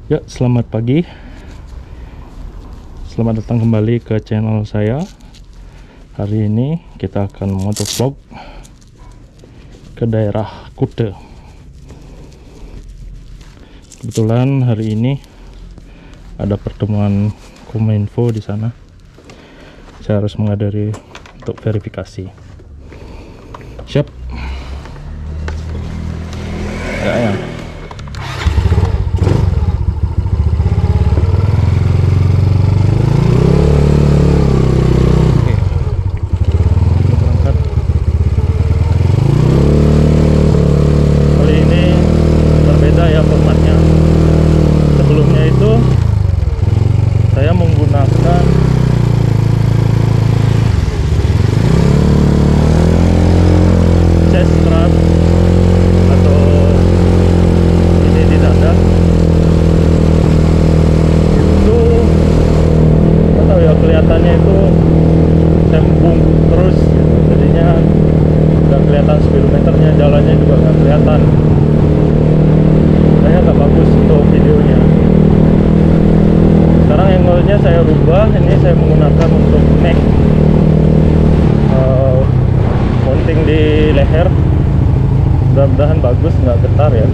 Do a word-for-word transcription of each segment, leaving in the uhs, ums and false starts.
Ya, selamat pagi. Selamat datang kembali ke channel saya. Hari ini kita akan motovlog ke daerah Kuta. Kebetulan hari ini ada pertemuan Kominfo di sana. Saya harus menghadiri untuk verifikasi. Siap. Ya, ya. Kelihatannya itu cembung terus gitu. Jadinya nggak kelihatan speedometernya, jalannya juga nggak kelihatan, kayaknya nggak bagus untuk videonya. Sekarang angle-nya saya rubah, ini saya menggunakan untuk neck, uh, mounting di leher. Mudah-mudahan bagus, nggak getar ya.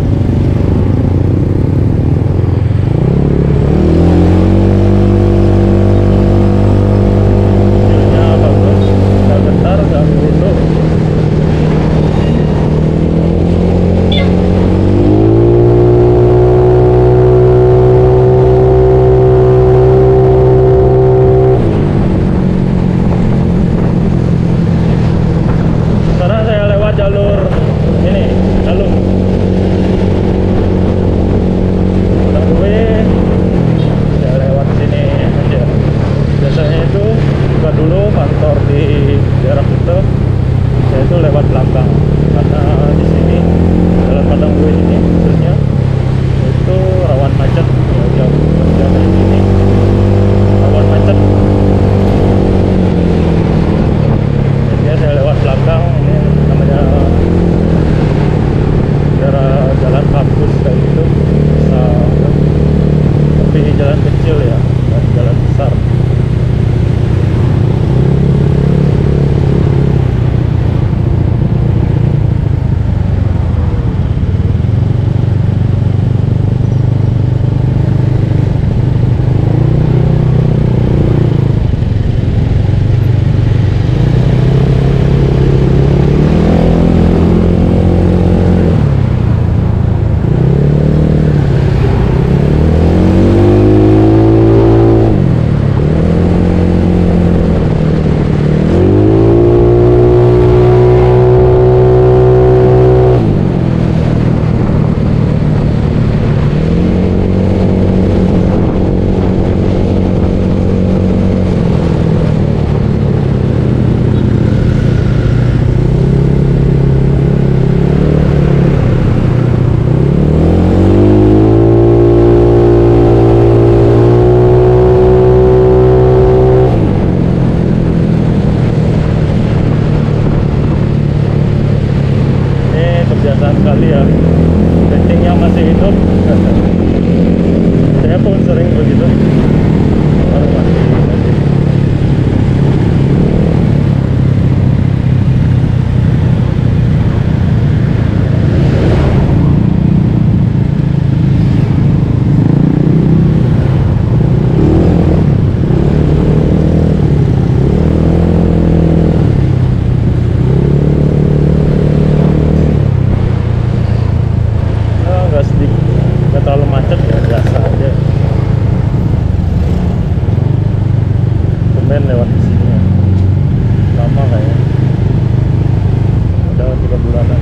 Kali ya, kencingnya masih hidup. Saya pun sering begitu. Oh, masih, masih. Terlalu macet ya, biasa aja. Kemen lewat di sini ya. Lama kayaknya. Udah tiga bulanan.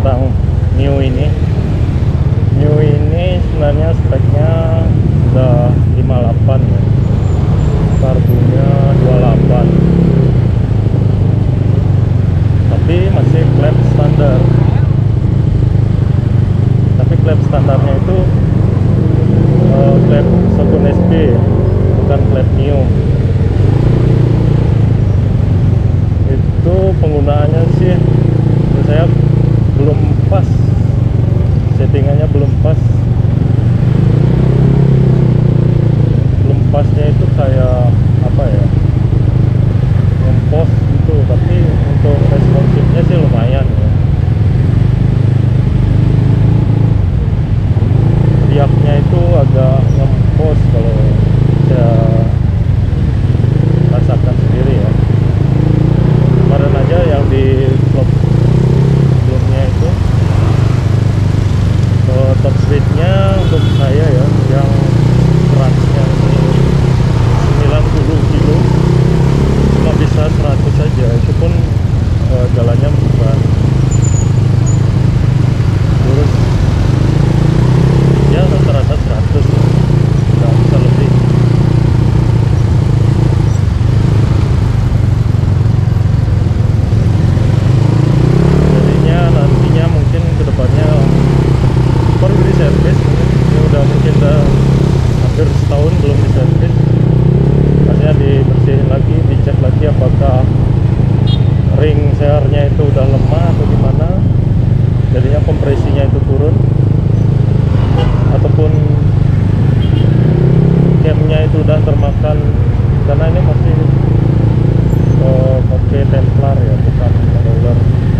tentang New ini. New ini sebenarnya speknya udah lima puluh delapan ya, karbunya dua puluh delapan, tapi masih klep standar. Tapi klep standarnya itu uh, klep Shogun S B, bukan klep New. Itu penggunaannya sih menurut saya belum pas, settingannya belum pas. Belum pasnya itu kayak apa ya, ngempos gitu, tapi untuk responsifnya sih lumayan ya. Riaknya itu agak ngempos kalau saya rasakan sendiri ya. Kemarin aja yang di vlog sebelumnya itu uh, top speednya untuk saya ya, yang beratnya sembilan puluh kilo cuma bisa seratus saja. Itu pun uh, jalannya bukan lurus ya, rata-rata seratus, nggak bisa lebih. Jadinya nantinya mungkin kedepannya baru di servis, ini udah mungkin udah hampir setahun belum di servis. Pastinya dibersihin lagi, dicek lagi apakah ring searnya itu udah lemah atau gimana, jadinya kompresinya itu turun, ataupun camnya itu udah termakan, karena ini masih uh, pakai Templar ya, bukan roller.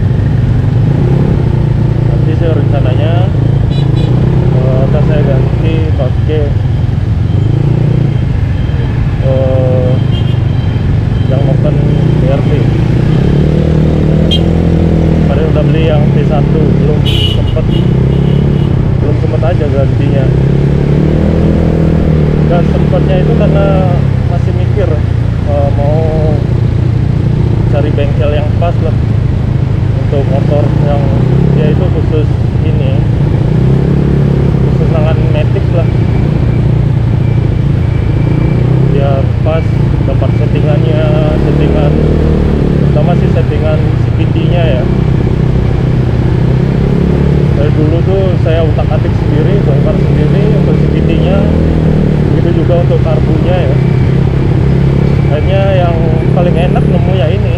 Nanti saya rencananya uh, akan saya ganti pakai uh, yang open B R T. Kemarin udah beli yang T satu, belum sempet belum sempet aja gantinya. Gak sempetnya itu karena masih mikir uh, mau cari bengkel yang pas lah untuk motor yang dia itu khusus ini, khusus nangan matic lah, biar pas dapat settingannya, settingan sama sih settingan C V T-nya ya. Dari dulu tuh saya utak-atik sendiri, bongkar sendiri untuk C V T-nya, begitu juga untuk karbunya ya. Akhirnya yang paling enak nemu ya ini.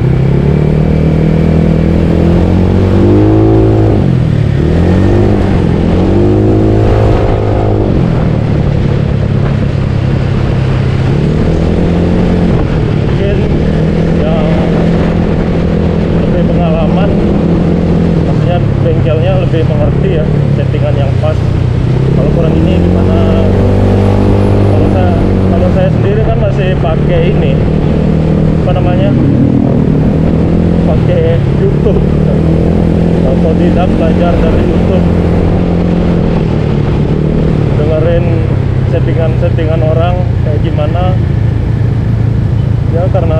Mungkin yang lebih pengalaman, maksudnya bengkelnya lebih mengerti ya settingan yang pas. Kalau kurang ini gimana? Kalau saya kalau saya sendiri kan masih pakai ini, apa namanya, pakai YouTube, otodidak, belajar dari YouTube, dengerin settingan-settingan orang kayak gimana ya, karena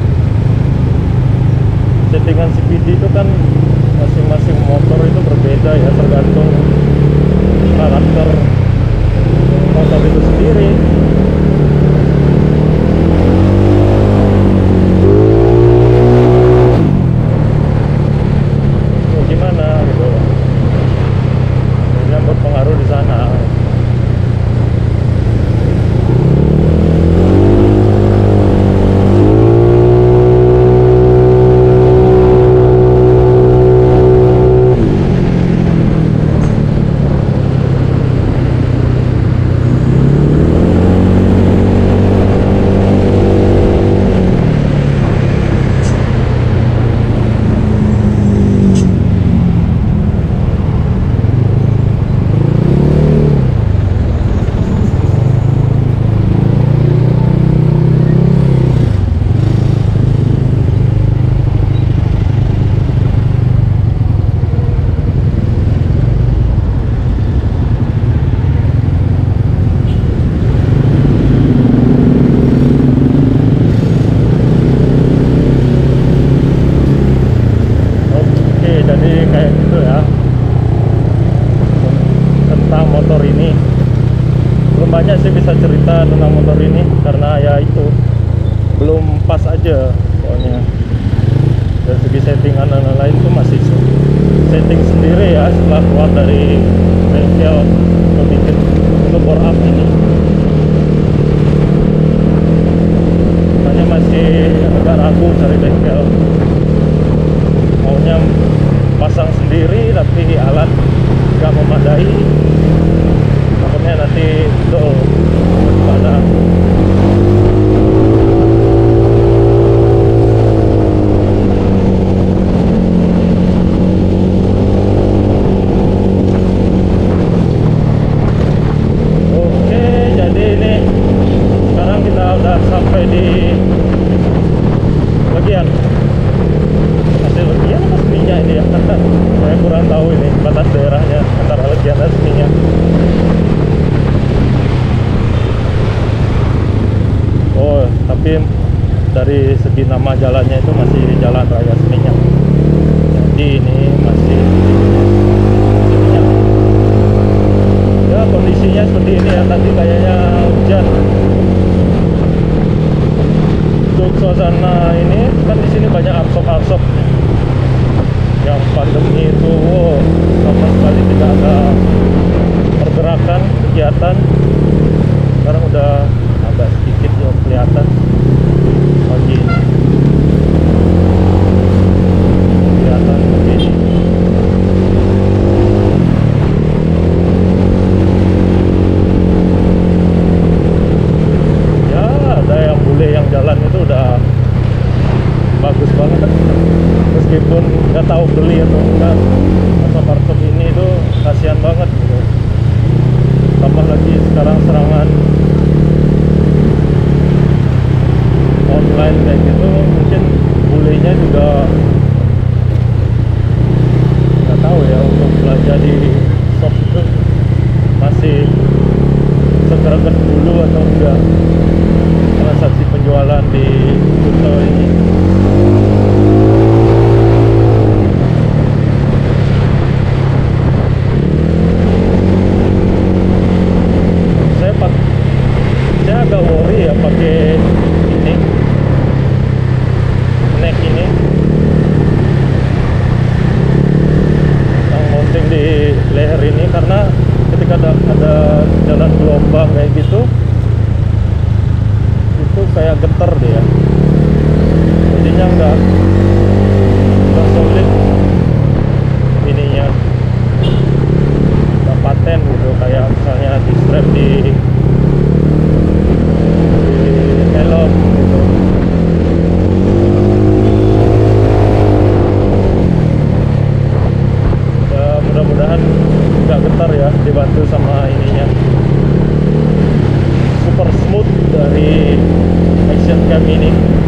settingan C V T itu kan masing-masing motor itu berbeda ya, tergantung karakter motor itu sendiri. Ya, gimana gitu, jadi berpengaruh di sana. motor ini. Belum banyak sih bisa cerita tentang motor ini karena ya itu belum pas aja soalnya. Dari segi settingan dan lain-lain itu masih setting sendiri ya setelah keluar dari bengkel untuk bikin untuk bore up ini. Makanya masih agak ragu cari bengkel, maunya pasang sendiri tapi alat nggak memadai, takutnya nanti dol pada. Sampai di bagian hasil legian apa seminya ini ya saya kurang tahu ini batas daerahnya antara legian dan seminya. Oh tapi dari segi nama jalannya itu masih Jalan Raya Seminyak, jadi ini masih Seminyak ya. Kondisinya seperti ini ya, tadi kayaknya hujan. Suasana ini kan di sini banyak arsop-arsop yang pandemi itu wow, sama sekali tidak ada pergerakan kegiatan. Sekarang udah agak sedikit yang kelihatan pagi ini, kelihatan begini. Ya ada yang bule yang jalan itu udah bagus banget, meskipun nggak tahu beli atau enggak. Arsop-arsop ini tuh kasihan banget gitu. Tambah lagi sekarang serangan online kayak gitu, mungkin bulenya juga nggak tahu ya untuk belanja di shop itu masih segera dulu atau enggak. Transaksi penjualan di Kuto ini saya pak saya agak worry ya pakai ini neck ini yang mounting di leher ini, karena ketika ada, ada jalan gelombang kayak gitu itu kayak getar dia, jadinya enggak enggak solid ininya, enggak paten gitu kayak misalnya di strap di di helm gitu. Ya mudah-mudahan enggak getar ya, dibantu sama ininya super smooth dari Action Cam ini.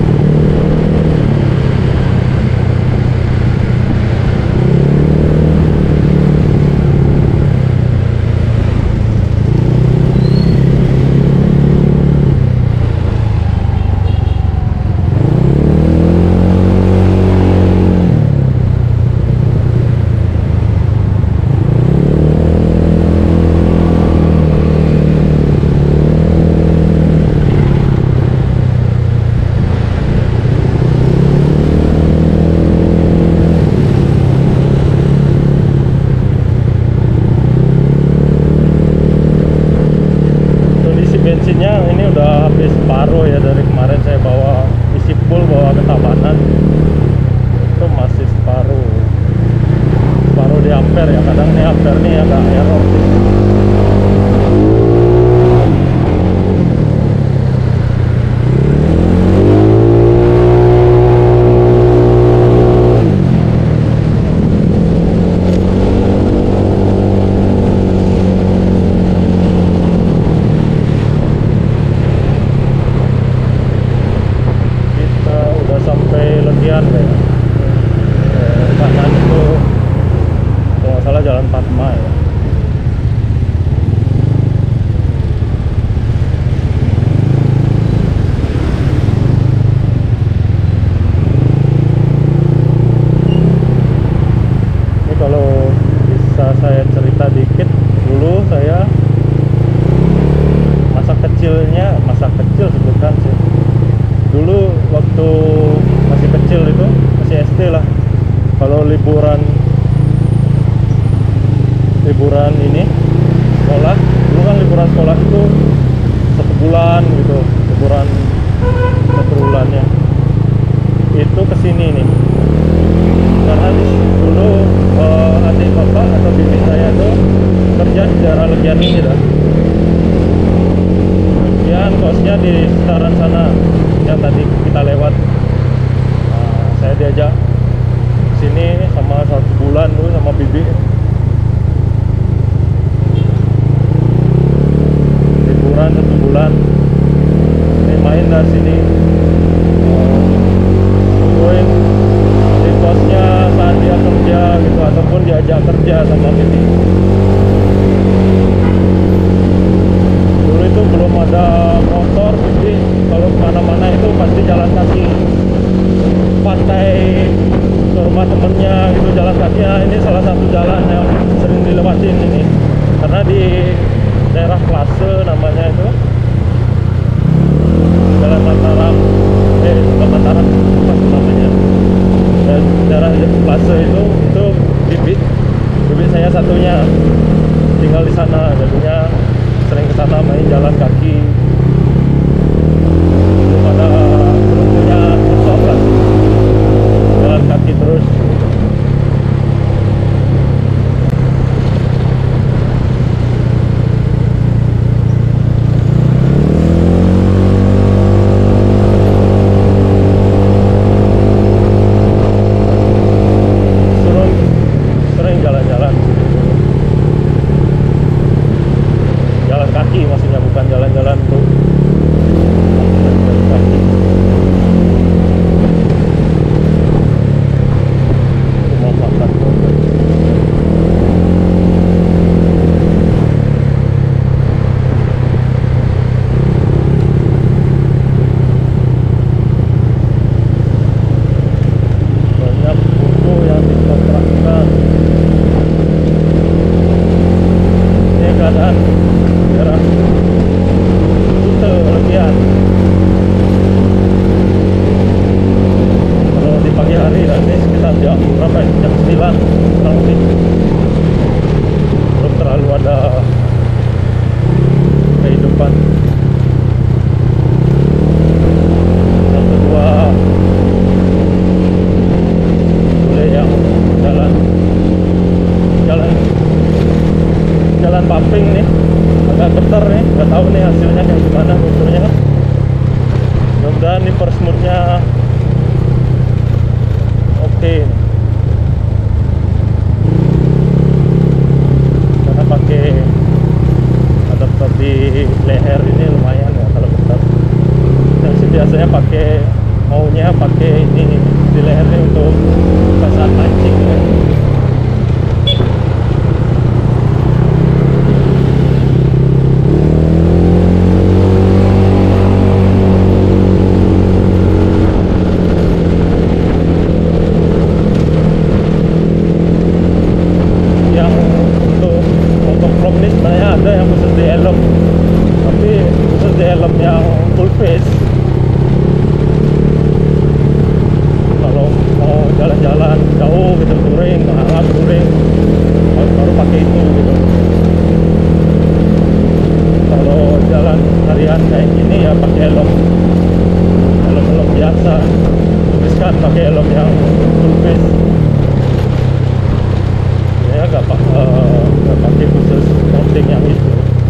Bensinnya ini udah habis separuh ya, dari kemarin saya bawa isi full bawa ke Tabanan itu masih separuh separuh di ampere ya. Kadang nih ampere nih agak error sih. Kanan itu kalau nggak salah Jalan Padma ya. Ini kalau bisa saya cerita dikit, dulu saya waktu masih kecil itu, masih S D lah, kalau liburan liburan ini sekolah, dulu kan liburan sekolah itu satu bulan gitu, liburan satu bulannya itu kesini nih, karena dulu uh, adik bapak atau bibi saya tuh kerja di daerah Legian ini dah. Legian kosnya di sekitaran sana yang tadi kita lewat. Nah, saya diajak sini sama satu bulan dulu sama bibi, liburan satu bulan, ini main dari sini, tungguin di kosnya saat dia kerja gitu, ataupun diajak kerja sama bibi. Dulu itu belum ada motor, jadi kalau kemana-mana itu pasti jalan kaki, pantai ke rumah temennya gitu, jalan kaki. Nah, ini salah satu jalan yang sering dilewatin ini, karena di daerah Plase namanya itu, Jalan Mataram, eh bukan Mataram, apa namanya, dan daerah Plase itu itu bibit bibit saya satunya tinggal di sana, jadinya sering ke sana main jalan kaki. Belum ada, belum punya motor lah, jalan kaki terus. Maksudnya bukan jalan-jalan tuh, jalan kaki. Rumah makan tuh. Banyak buku yang dikontrakkan. Ini keadaan daerah Kute Legian. Kalau di pagi hari nanti sekitar jam berapa ya? Jam sembilan kurang lebih, belum terlalu ada kehidupan. Yang kedua, boleh yang jalan jalan jalan pumping nih, agak getar nih, nggak tahu nih hasilnya kayak gimana ukurnya. Mudah-mudahan nih persmoothnya oke, karena pakai adapter di leher ini lumayan ya kalau getar. Saya sih biasanya pakai, maunya pakai ini di lehernya untuk saat mancing ya. Pakai helm yang full face ya, nggak uh, pakai khusus mounting yang itu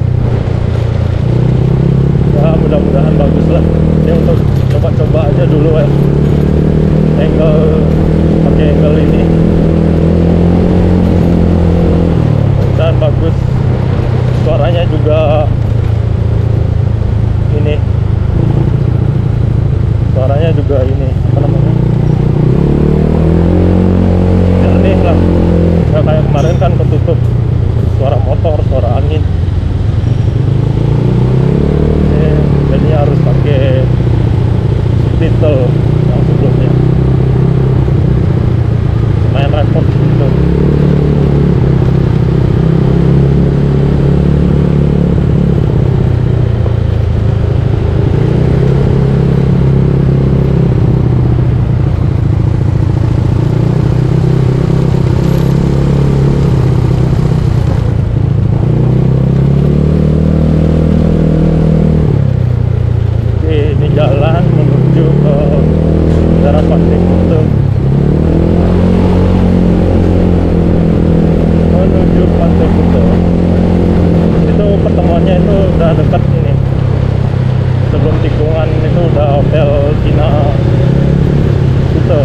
ya. Mudah-mudahan bagus lah ya, untuk coba-coba aja dulu ya, angle pakai angle ini dan bagus. Suaranya juga ini, suaranya juga ini apa namanya, jernih lah, nggak kayak kemarin kan ketutup suara motor, suara angin. Eh, jadinya harus pakai subtitle yang sebelumnya, lumayan repot gitu. pertemuannya itu udah dekat ini. Sebelum tikungan itu udah hotel Cina Kuta.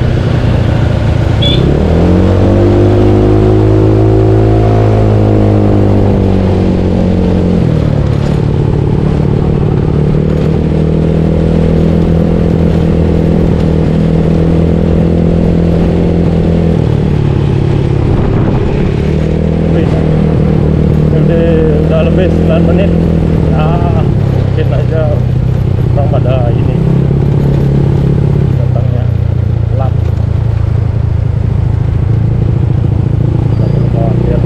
Lebih sembilan menit, nah mungkin aja orang pada ini datangnya telat. Tak perlu khawatir.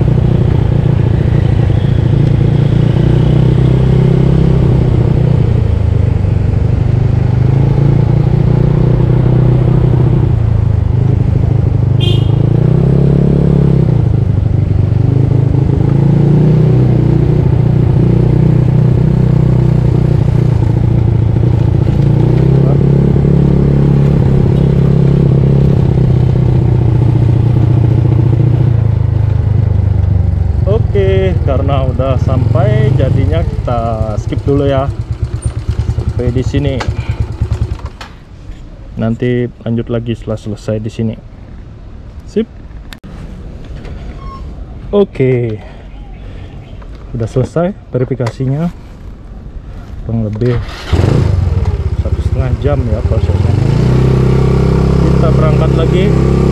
Karena udah sampai, jadinya kita skip dulu ya sampai di sini. Nanti lanjut lagi setelah selesai di sini. Sip. Oke, udah selesai verifikasinya, kurang lebih satu setengah jam ya prosesnya. Kita berangkat lagi.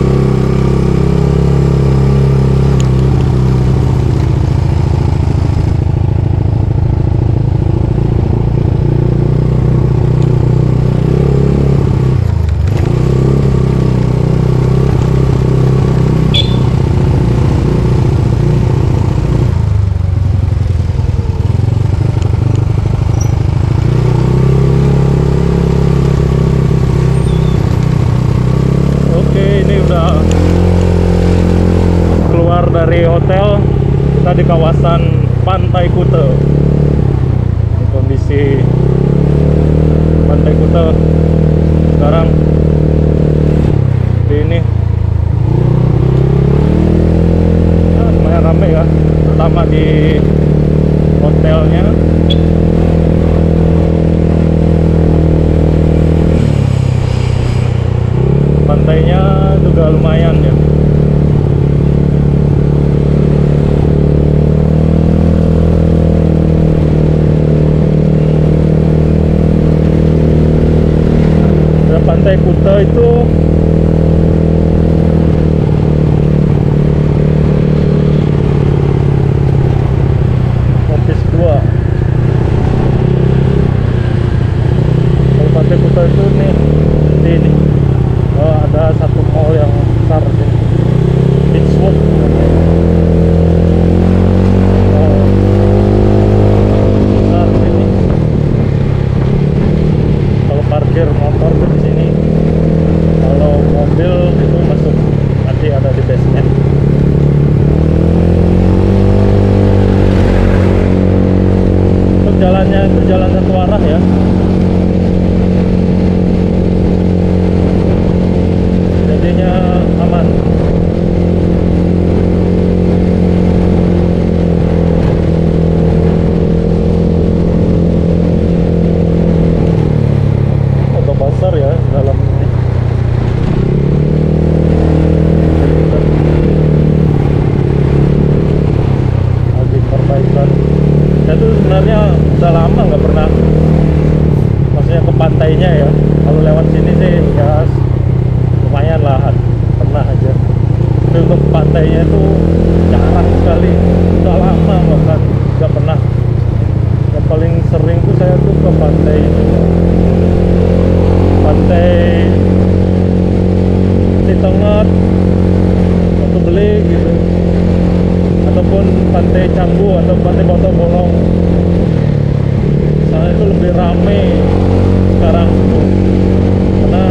Dari hotel, kita di kawasan Pantai Kuta. Ini kondisi Pantai Kuta sekarang di ini ya, lumayan rame ya, terutama di hotelnya. Pantainya juga lumayan ya. Pantai Kuta itu office dua. Kalau Pantai Kuta itu nih di ini oh, ada satu mall yang besar sih, Beachwood. Parkir motor di sini, kalau mobil itu masuk nanti ada di basement. Untuk jalannya itu jalan satu arah ya, jadinya aman. Ya dalam ini lagi perbaikan. Saya tuh sebenarnya udah lama nggak pernah, maksudnya ke pantainya ya. Kalau lewat sini sih ya lumayan lah, pernah aja. Tapi untuk pantainya itu jarang sekali, udah lama bahkan nggak pernah. Yang paling sering tuh saya tuh ke pantai ini, Pantai Titengat, Batu Beli gitu, ataupun Pantai Canggu atau Pantai Botol Bolong. Sana itu lebih rame sekarang tuh, karena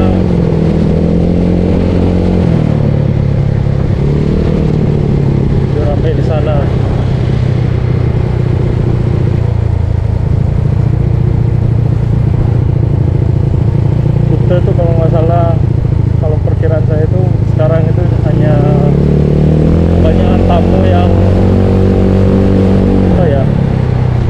lebih rame di sana. Itu kalau nggak salah, kalau perkiraan saya itu sekarang itu hanya kebanyakan tamu yang apa ya,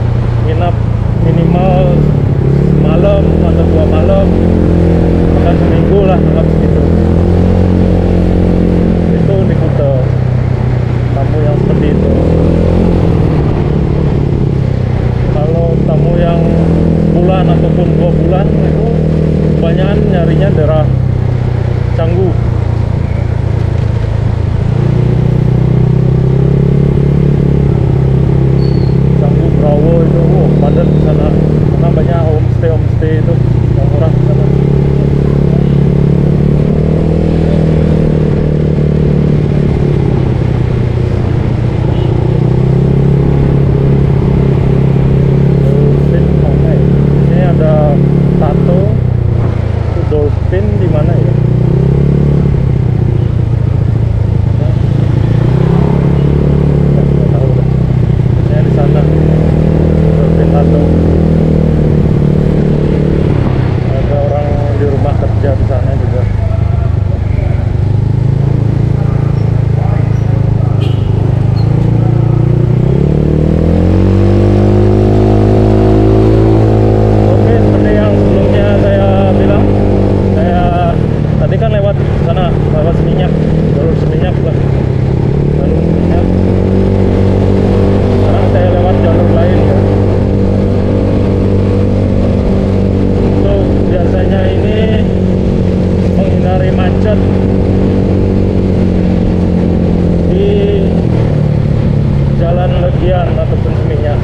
pengisian ataupun minyak.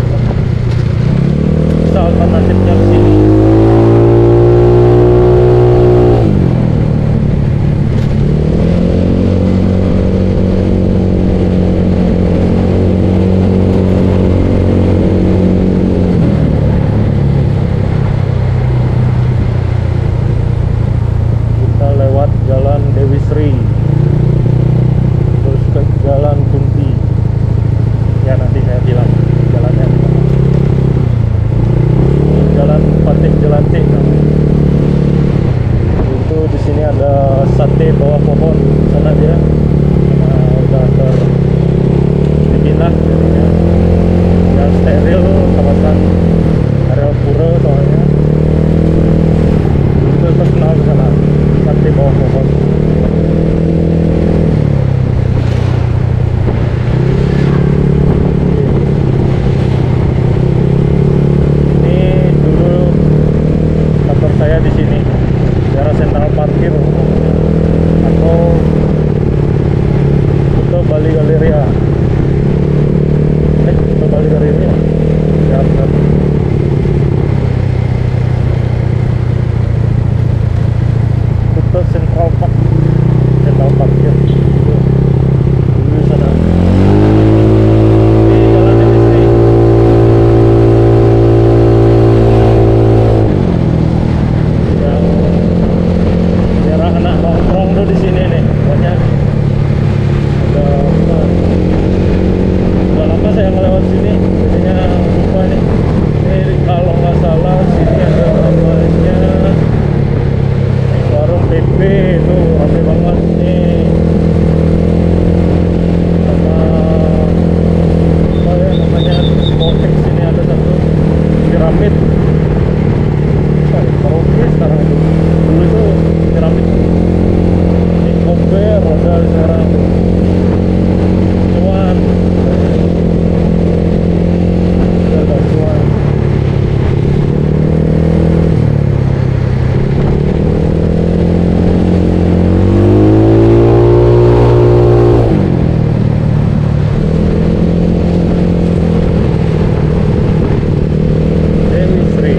Bisa alternatifnya ke sini. Kita lewat Jalan Dewi Sri, terus ke Jalan Kunti. Ya nanti saya bilang jalannya di mana. Jalan Patih Jelantik. Itu di sini ada sate bawah pohon sana dia. Nah, udah ter dipindah jadinya. Ya steril kawasan area pura soalnya. Itu terkenal di sana sate bawah pohon. Saya di sini daerah sentral parkir atau Kuto Bali Galeria. Eh, Kuto Bali Galeria. Ya, benar. Kuto Central Park, Central Parkir. Itu di sana. Di Jalan Dewi Sri. Anak nongkrong tuh di sini nih banyak. Ada apa? Udah lama saya ngelewat sini, jadinya lupa nih. Ini kalau nggak salah sini ada namanya warung P P, itu rame banget nih. Sama apa ya namanya diskotek sini ada satu piramid. Karaoke sekarang itu, dulu itu piramid. Ini koper ada sekarang. Cuan, ada cuan. Dewi Sri.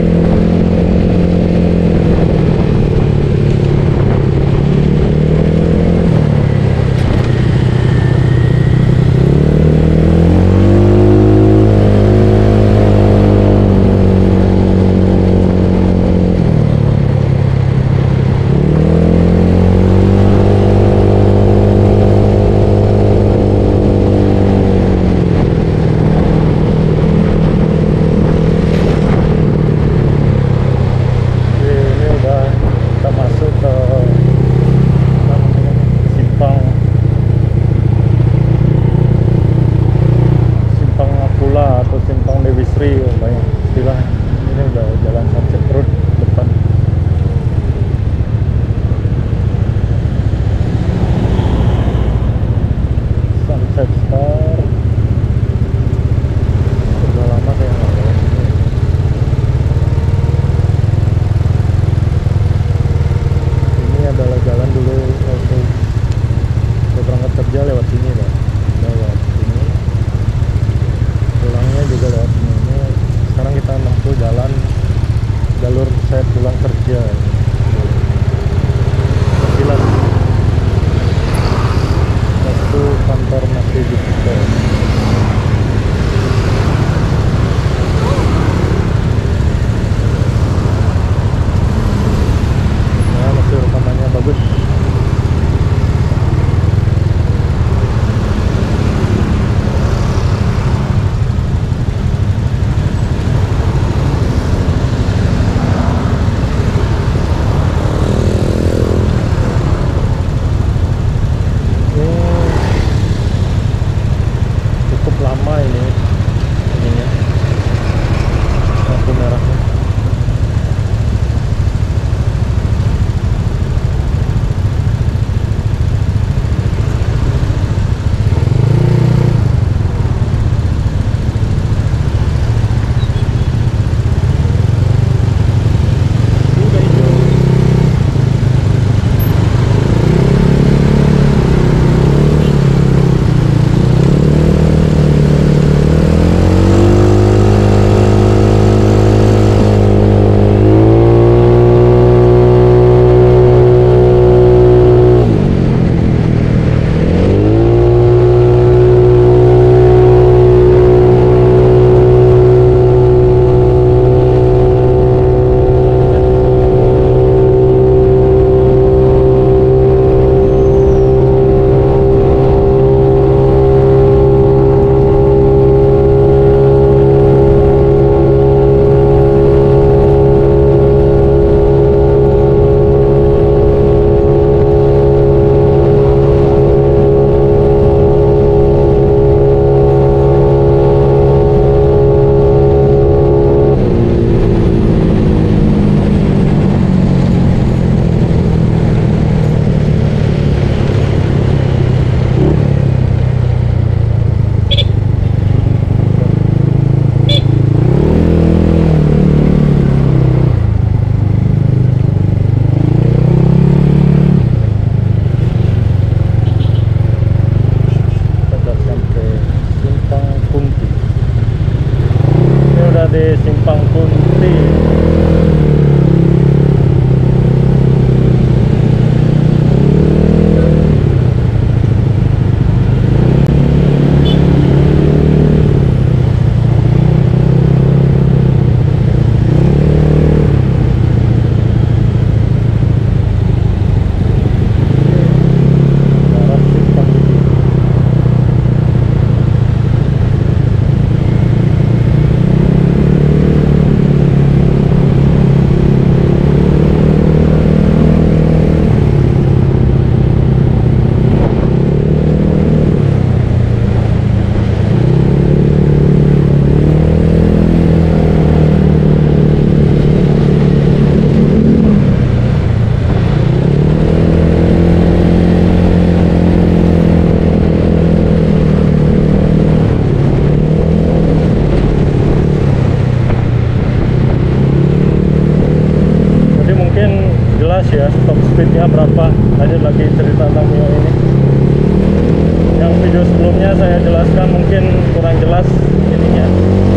ya top speednya berapa. Lanjut lagi cerita tentang Mio ini. Yang video sebelumnya saya jelaskan mungkin kurang jelas ininya.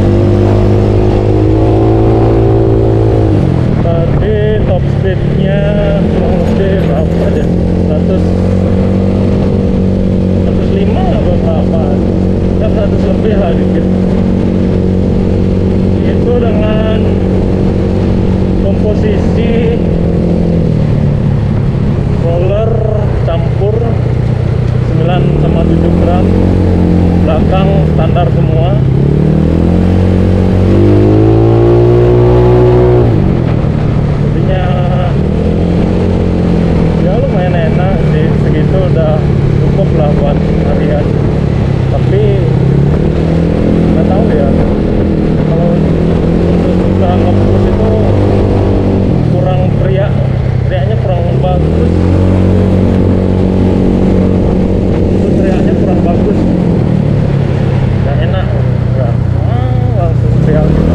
Tadi top speednya kurang lebih berapa aja, seratus seratus lima atau berapa ya, seratus lebih lah dikit. Itu dengan komposisi roller campur sembilan sama tujuh gram, belakang standar semua. Jadinya ya lumayan enak sih, segitu udah cukup lah buat harian. Tapi nggak tahu ya, kalau untuk suka ngebus itu kurang teriak, teriaknya kurang bagus. Itu teriaknya kurang bagus, nggak enak, nggak ah, langsung teriak gitu.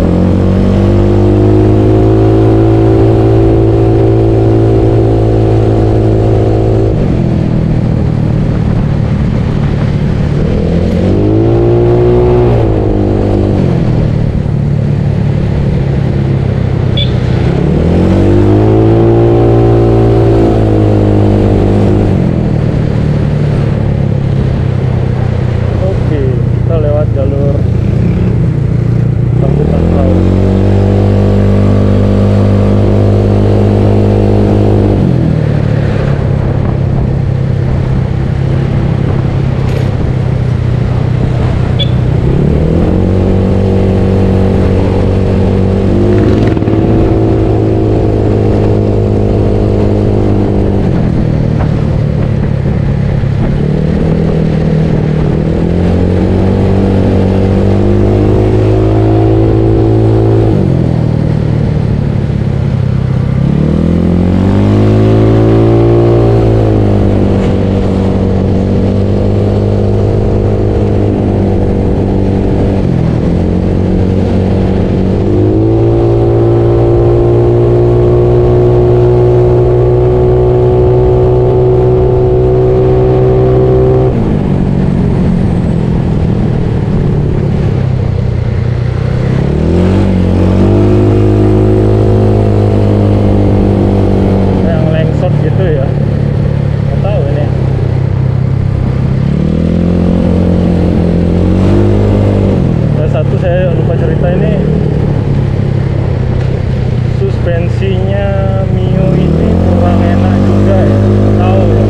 Suspensinya Mio ini kurang enak juga ya, tahu ya.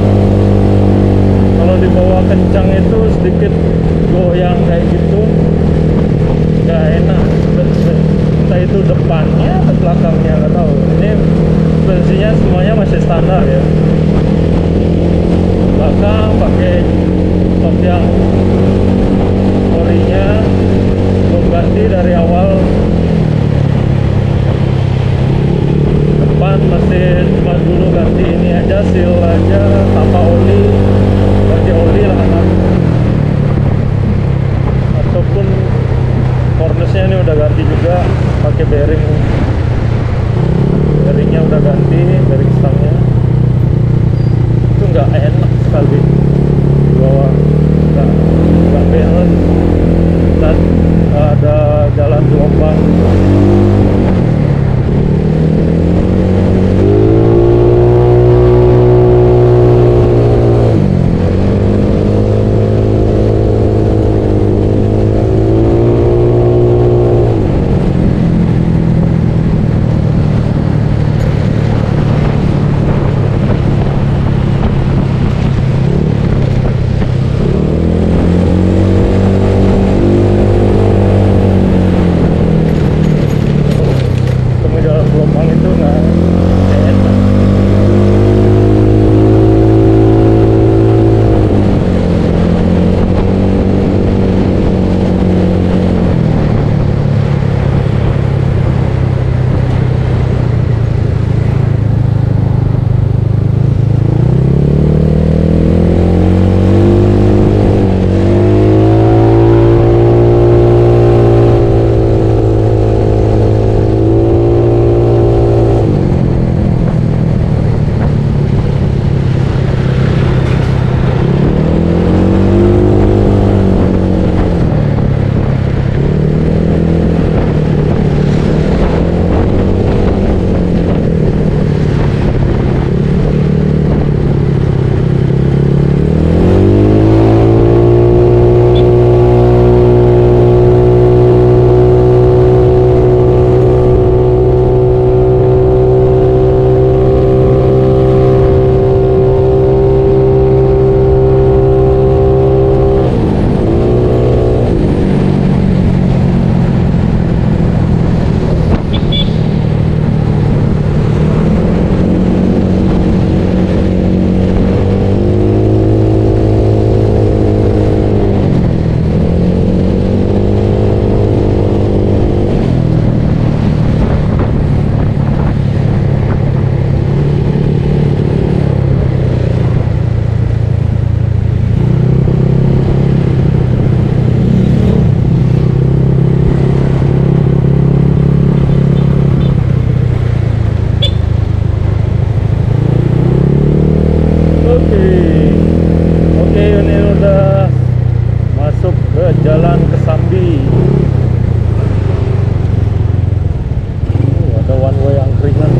Kalau dibawa kencang itu sedikit goyang kayak gitu, nggak enak. Entah itu depannya atau belakangnya, nggak tahu. Ini suspensinya semuanya masih standar ya. Belakang pakai top yang orinya, belum ganti dari awal. Masih cuma dulu ganti ini aja, seal aja, tanpa oli, ganti oli lah kan. Ataupun corners-nya ini udah ganti juga, pakai bearing, bearingnya udah ganti, bearing stangnya. Itu nggak enak sekali di bawah, nggak nggak balance dan ada jalan gelombang. jalan Kesambi. Oh, ada one way angkringan.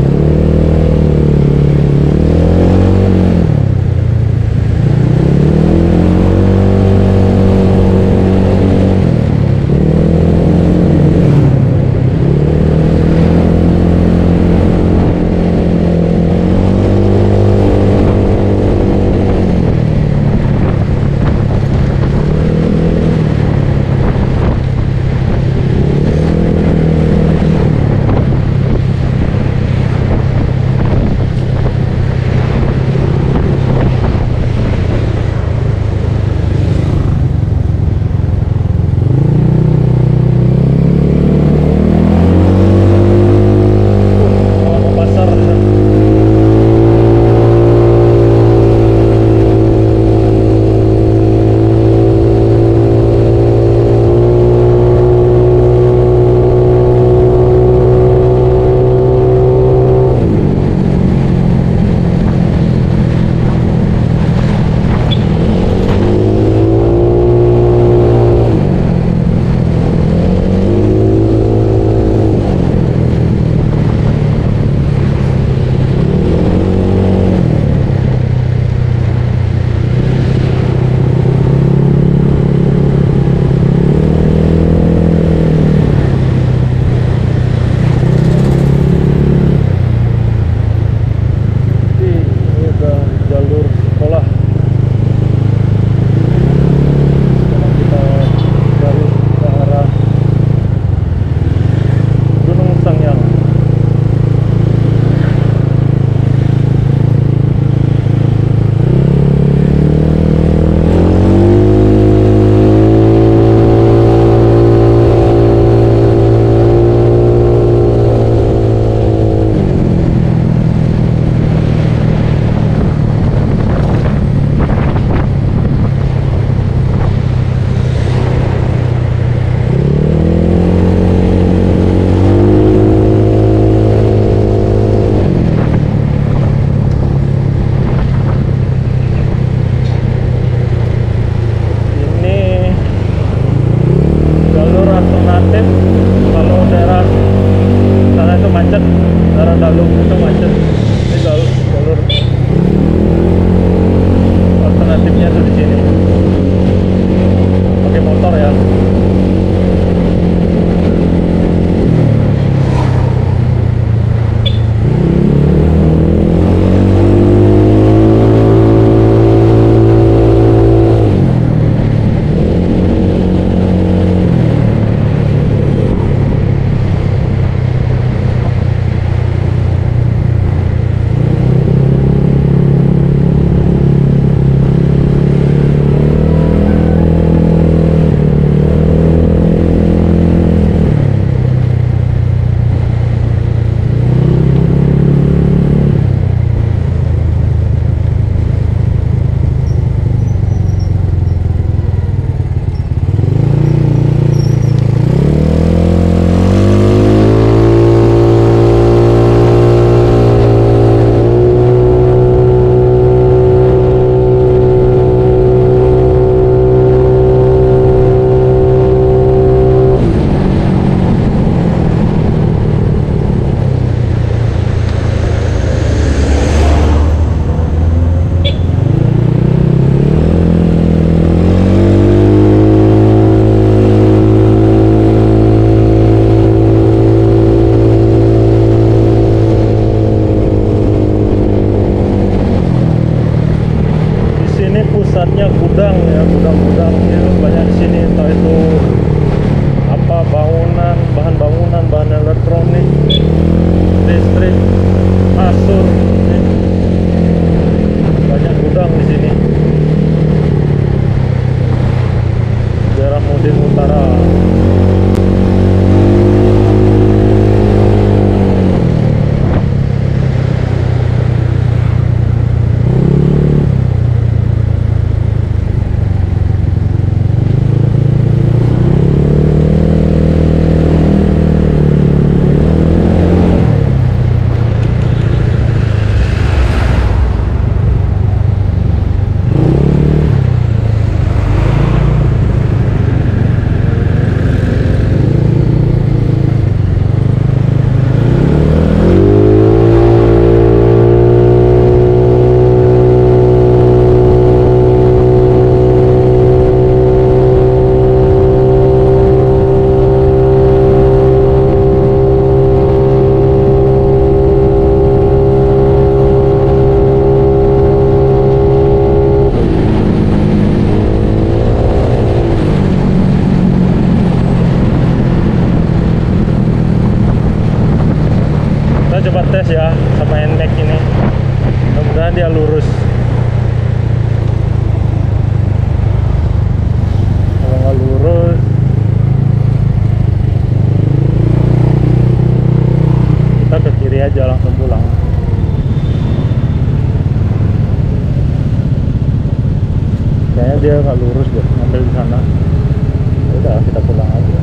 ya sama Nmax ini. Mudah-mudahan dia lurus. Kalau nggak lurus, kita ke kiri aja langsung pulang. Kayaknya dia nggak lurus deh, ngambil di sana. Udah, kita pulang aja.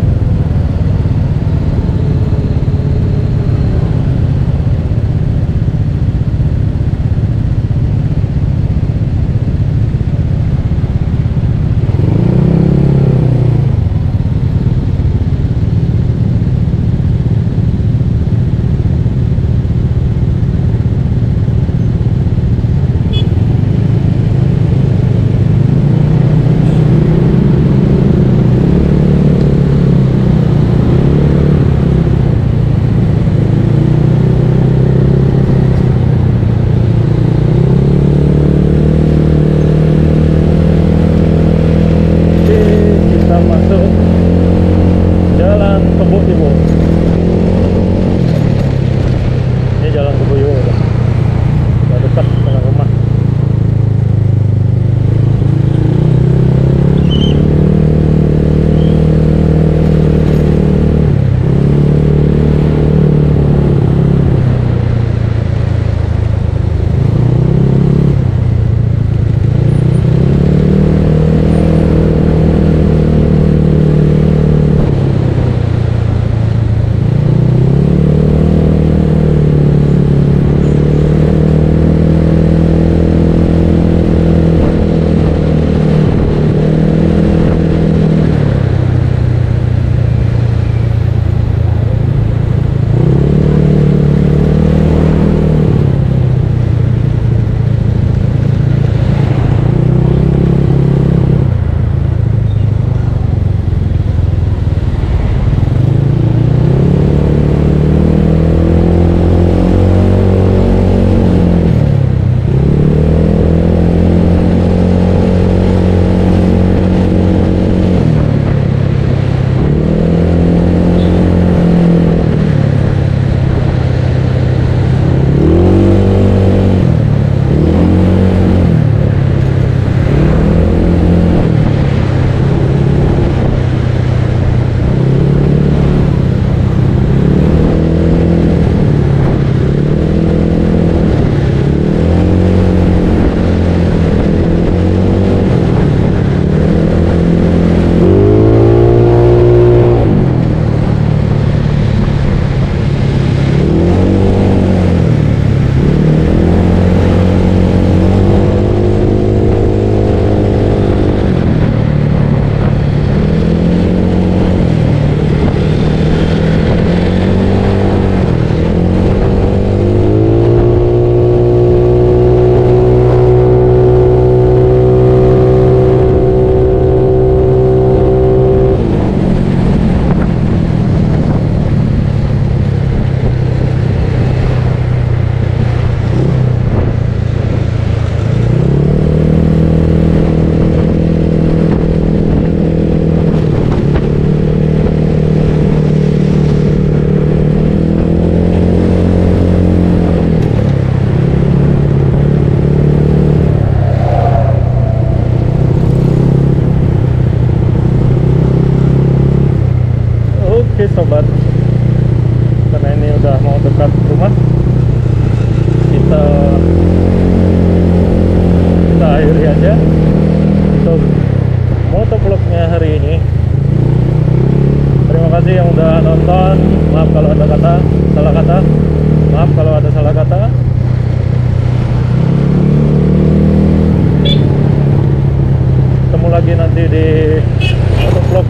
Oke sobat, karena ini udah mau dekat rumah, kita kita akhiri aja untuk motovlognya hari ini. Terima kasih yang udah nonton. Maaf kalau ada kata salah kata, maaf kalau ada salah kata. Ketemu lagi nanti di motovlog